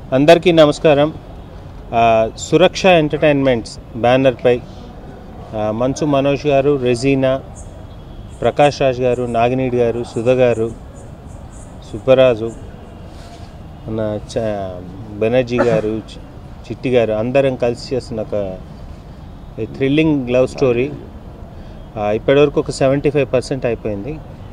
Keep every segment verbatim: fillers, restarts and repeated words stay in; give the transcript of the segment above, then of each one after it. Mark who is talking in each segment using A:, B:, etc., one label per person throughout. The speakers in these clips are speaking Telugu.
A: అందరికీ నమస్కారం. సురక్ష ఎంటర్టైన్మెంట్స్ బ్యానర్పై మంచు మనోజ్ గారు, రెజీనా, ప్రకాష్ రాజ్ గారు, నాగినీడి గారు, సుధ గారు, సుబ్బరాజు, మన బెనర్జీ గారు, చిట్టి గారు అందరం కలిసి చేస్తున్న ఒక థ్రిల్లింగ్ లవ్ స్టోరీ. ఇప్పటివరకు ఒక సెవెంటీ ఫైవ్ పర్సెంట్ అయిపోయింది.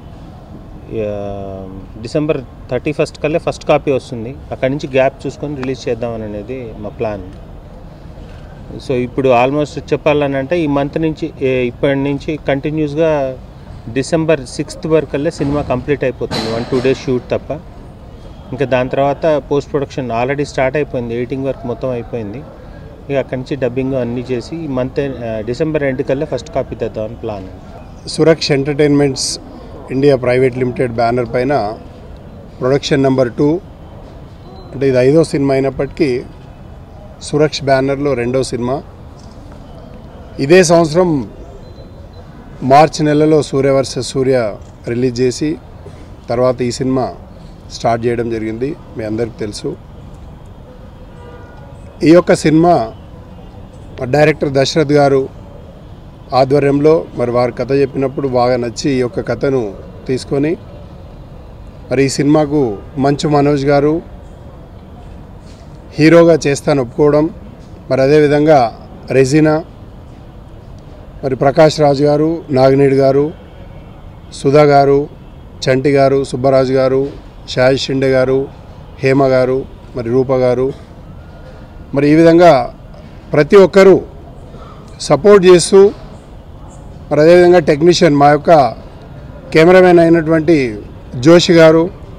A: డిసెంబర్ థర్టీ ఫస్ట్ కల్లా ఫస్ట్ కాపీ వస్తుంది. అక్కడి నుంచి గ్యాప్ చూసుకొని రిలీజ్ చేద్దామని అనేది మా ప్లాన్. సో ఇప్పుడు ఆల్మోస్ట్ చెప్పాలని అంటే ఈ మంత్ నుంచి ఇప్పటి నుంచి కంటిన్యూస్గా డిసెంబర్ సిక్స్త్ వరకల్లా సినిమా కంప్లీట్ అయిపోతుంది, వన్ టూ డేస్ షూట్ తప్ప. ఇంకా దాని తర్వాత పోస్ట్ ప్రొడక్షన్ ఆల్రెడీ స్టార్ట్ అయిపోయింది, ఎడిటింగ్ వర్క్ మొత్తం అయిపోయింది. ఇక అక్కడి నుంచి డబ్బింగ్ అన్నీ చేసి ఈ మంత్ డిసెంబర్ ఎండ్ కల్లా ఫస్ట్ కాపీ తెద్దామని plan.
B: Suraksha entertainments India private limited banner పైన ప్రొడక్షన్ నెంబర్ టూ, అంటే ఇది ఐదో సినిమా అయినప్పటికీ సురక్ష బ్యానర్లో రెండో సినిమా. ఇదే సంవత్సరం మార్చి నెలలో సూర్య వర్సెస్ సూర్య రిలీజ్ చేసి తర్వాత ఈ సినిమా స్టార్ట్ చేయడం జరిగింది, మీ అందరికీ తెలుసు. ఈ యొక్క సినిమా డైరెక్టర్ దశరథ్ గారు ఆధ్వర్యంలో మరి వారు కథ చెప్పినప్పుడు బాగా నచ్చి ఈ యొక్క కథను తీసుకొని మరి ఈ సినిమాకు మంచు మనోజ్ గారు హీరోగా చేస్తాను ఒప్పుకోవడం, మరి అదేవిధంగా రెజీనా, మరి ప్రకాష్ రాజ్ గారు, నాగినీడి గారు, సుధా గారు, చంటి గారు, సుబ్బరాజు గారు, షాయి షిండే గారు, హేమ గారు, మరి రూప గారు, మరి ఈ విధంగా ప్రతి ఒక్కరూ సపోర్ట్ చేస్తూ, మరి అదేవిధంగా టెక్నీషియన్ మా యొక్క కెమెరామెన్ అయినటువంటి జోషి గారు,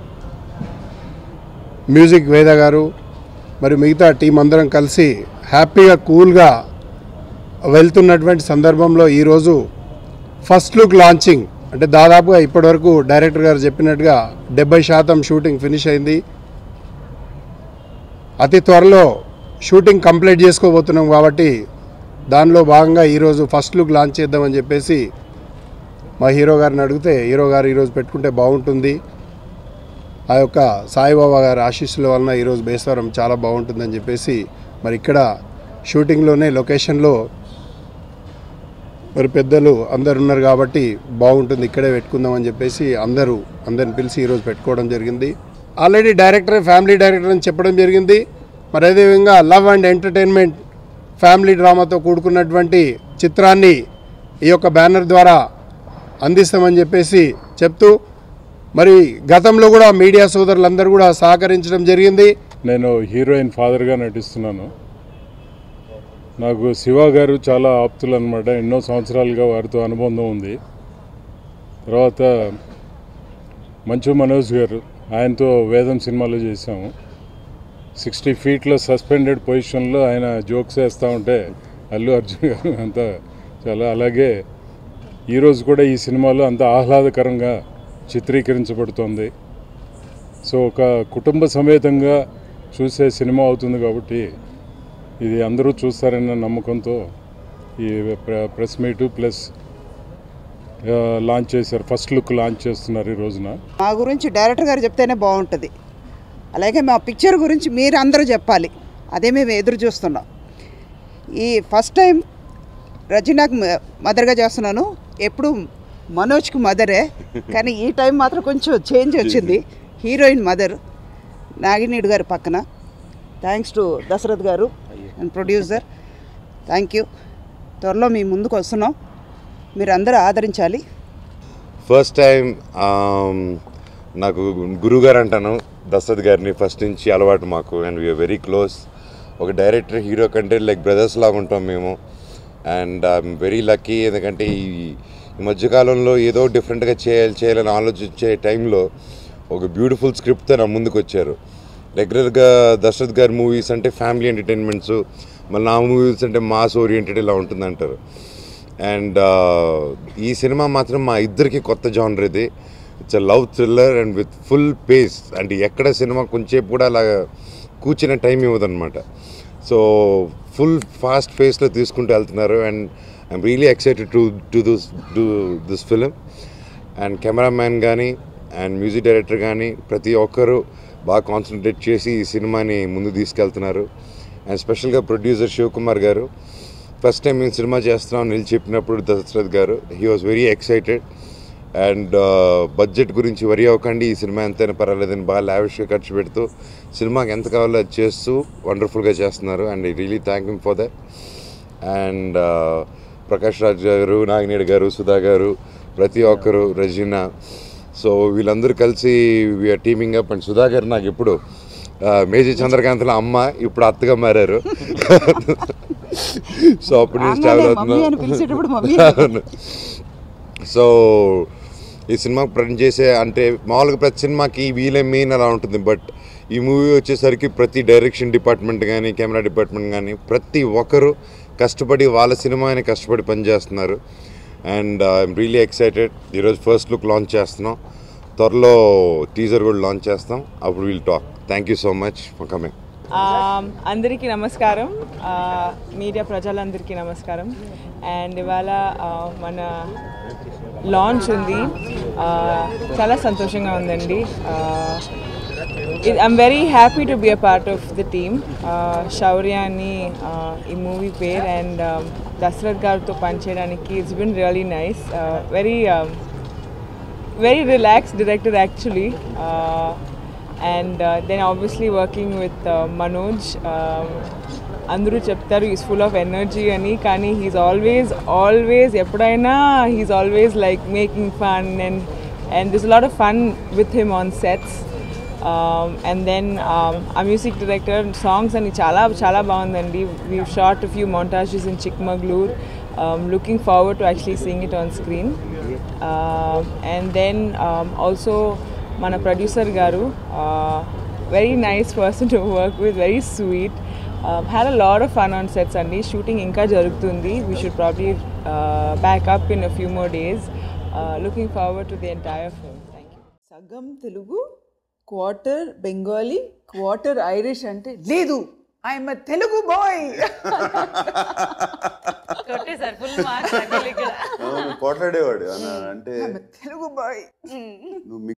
B: మ్యూజిక్ వేద గారు, మరి మిగతా టీం అందరం కలిసి హ్యాపీగా కూల్గా వెళ్తున్నటువంటి సందర్భంలో ఈరోజు ఫస్ట్ లుక్ లాంచింగ్, అంటే దాదాపుగా ఇప్పటివరకు డైరెక్టర్ గారు చెప్పినట్టుగా డెబ్బై శాతం షూటింగ్ ఫినిష్ అయింది. అతి త్వరలో షూటింగ్ కంప్లీట్ చేసుకోబోతున్నాం కాబట్టి దానిలో భాగంగా ఈరోజు ఫస్ట్ లుక్ లాంచ్ చేద్దామని చెప్పేసి మా హీరో గారిని అడిగితే హీరో గారు ఈరోజు పెట్టుకుంటే బాగుంటుంది, ఆ యొక్క సాయిబాబా గారి ఆశీస్సుల వలన ఈరోజు బేస్తవారం చాలా బాగుంటుందని చెప్పేసి మరి ఇక్కడ షూటింగ్లోనే లొకేషన్లో మరి పెద్దలు అందరు ఉన్నారు కాబట్టి బాగుంటుంది, ఇక్కడే పెట్టుకుందామని చెప్పేసి అందరూ అందరిని పిలిచి ఈరోజు పెట్టుకోవడం జరిగింది. ఆల్రెడీ డైరెక్టర్ ఫ్యామిలీ డైరెక్టర్ అని చెప్పడం జరిగింది. మరి అదేవిధంగా లవ్ అండ్ ఎంటర్టైన్మెంట్ ఫ్యామిలీ డ్రామాతో కూడుకున్నటువంటి చిత్రాన్ని ఈ యొక్క బ్యానర్ ద్వారా అందిస్తామని చెప్పేసి చెప్తూ మరి గతంలో కూడా మీడియా సోదరులందరూ కూడా సహకరించడం జరిగింది.
C: నేను హీరోయిన్ ఫాదర్గా నటిస్తున్నాను. నాకు శివ గారు చాలా ఆప్తులు అనమాట, ఎన్నో సంవత్సరాలుగా వారితో అనుబంధం ఉంది. తర్వాత మంచు మనోజ్ గారు, ఆయనతో వేదం సినిమాలో చేశాము. సిక్స్టీ ఫీట్లో సస్పెండెడ్ పొజిషన్లో ఆయన జోక్స్ వేస్తూ ఉంటే అల్లు అర్జున్ గారు అంతా చాలా, అలాగే ఈరోజు కూడా ఈ సినిమాలో అంత ఆహ్లాదకరంగా చిత్రీకరించబడుతోంది. సో ఒక కుటుంబ సమేతంగా చూసే సినిమా అవుతుంది కాబట్టి ఇది అందరూ చూస్తారన్న నమ్మకంతో ఈ ప్రెస్ మీటు ప్లస్ లాంచ్ చేశారు, ఫస్ట్ లుక్ లాంచ్ చేస్తున్నారు ఈ రోజున.
D: మా గురించి డైరెక్టర్ గారు చెప్తేనే బాగుంటుంది, అలాగే మా పిక్చర్ గురించి మీరు అందరూ చెప్పాలి, అదే మేము ఎదురు చూస్తున్నాం. ఈ ఫస్ట్ టైం రజీనాకు మదర్గా చేస్తున్నాను, ఎప్పుడు మనోజ్కి మదరే, కానీ ఈ టైం మాత్రం కొంచెం చేంజ్ వచ్చింది. హీరోయిన్ మదర్ నాగినీడు గారి పక్కన. థ్యాంక్స్ టు దశరథ్ గారు అండ్ ప్రొడ్యూసర్, థ్యాంక్ యూ. త్వరలో మీ ముందుకు వస్తున్నాం, మీరు అందరూ ఆదరించాలి.
E: ఫస్ట్ టైం నాకు గురుగారు అంటాను దశరథ్ గారిని, ఫస్ట్ నుంచి అలవాటు మాకు, అండ్ వీఆర్ వెరీ క్లోజ్. ఒక డైరెక్టర్ హీరో కంటే లైక్ బ్రదర్స్ లాగా ఉంటాం మేము. అండ్ ఐఎమ్ వెరీ లక్కీ, ఎందుకంటే ఈ ఈ మధ్యకాలంలో ఏదో డిఫరెంట్గా చేయాలి చేయాలని ఆలోచించే టైంలో ఒక బ్యూటిఫుల్ స్క్రిప్ట్తో నా ముందుకు వచ్చారు. రెగ్యులర్గా దశరథ్ గారి మూవీస్ అంటే ఫ్యామిలీ ఎంటర్టైన్మెంట్స్, మళ్ళీ నా మూవీస్ అంటే మాస్ ఓరియంటెడ్ ఇలా ఉంటుందంటారు. అండ్ ఈ సినిమా మాత్రం మా ఇద్దరికి కొత్త జానర్ ఇది. It's a love thriller and with full pace, అంటే ఎక్కడ సినిమా కొంచెంసేపు కూడా అలా కూర్చునే టైం ఇవ్వదన్నమాట. సో ఫుల్ ఫాస్ట్ ఫేస్లో తీసుకుంటూ వెళ్తున్నారు. And I'm really excited to to this do this film. And cameraman కానీ అండ్ మ్యూజిక్ డైరెక్టర్ కానీ ప్రతి ఒక్కరు బాగా కాన్సన్ట్రేట్ చేసి ఈ సినిమాని ముందు తీసుకెళ్తున్నారు. అండ్ స్పెషల్గా ప్రొడ్యూసర్ శివకుమార్ గారు ఫస్ట్ టైం మేము సినిమా చేస్తున్నాం నిలిచి చెప్పినప్పుడు Dasharath garu he was very excited. And budget గురించి వరి అవ్వకండి, ఈ సినిమా ఎంతైనా పర్వాలేదని బాగా లావిష్గా ఖర్చు పెడుతూ సినిమాకి ఎంత కావాలో అది చేస్తూ వండర్ఫుల్గా చేస్తున్నారు. And I really thank him for that. And Prakash Raj garu, Nagineedu గారు, సుధా గారు, ప్రతి ఒక్కరు, రెజీనా, సో వీళ్ళందరూ కలిసి we're teaming up. And Sudha garu నాకు ఇప్పుడు మేజర్ చంద్రకాంత్లో అమ్మ, ఇప్పుడు అత్తగా మారారు. సో అప్పటి నుంచి ట్రావెల్ అవుతున్నాను. సో ఈ సినిమాకి ప్రజెంట్ చేసే అంటే మామూలుగా ప్రతి సినిమాకి వీలే మెయిన్ అలా ఉంటుంది. బట్ ఈ మూవీ వచ్చేసరికి ప్రతి డైరెక్షన్ డిపార్ట్మెంట్ కానీ, కెమెరా డిపార్ట్మెంట్ కానీ ప్రతి ఒక్కరు కష్టపడి వాళ్ళ సినిమాని కష్టపడి పనిచేస్తున్నారు. And I'm really excited. ఈరోజు ఫస్ట్ లుక్ లాంచ్ చేస్తున్నాం, త్వరలో టీజర్ కూడా లాంచ్ చేస్తాం, అప్పుడు will talk. Thank you so much for coming.
F: అందరికీ నమస్కారం, మీడియా ప్రజలందరికీ నమస్కారం. అండ్ ఇవాళ మన లాంచ్ ఉంది, చాలా సంతోషంగా ఉందండి. I'm very happy to be a part of the team. Shourya అని ఈ మూవీ పేరు. అండ్ దశరథ్ గారితో పనిచేయడానికి it's been really nice. Very very relaxed director actually. And uh, then obviously working with uh, Manoj, um, అందరూ చెప్తారు ఈజ్ ఫుల్ ఆఫ్ ఎనర్జీ అని, కానీ హీస్ ఆల్వేస్ ఆల్వేస్ ఎప్పుడైనా he's always like making fun and and this lot of fun with him on sets. And then ఆ మ్యూజిక్ డైరెక్టర్ సాంగ్స్ అని చాలా చాలా బాగుందండి. We shot few montages in Chikmagalur. Um, looking forward to actually seeing it on screen. Uh, and then um, also మన producer garu, very nice person to work with, very sweet. Had a lot of fun on sets అండి. షూటింగ్ ఇంకా జరుగుతుంది. We should probably back up in a few more days. Looking forward to the entire film. Thank you.
G: సగం Telugu, quarter Bengali, quarter Irish అంటే లేదు, ఐఎమ్ ఎ తెలుగు బాయ్.
H: పోట్లాడేవాడు అంటే
G: తెలుగు బాయ్.
H: నువ్వు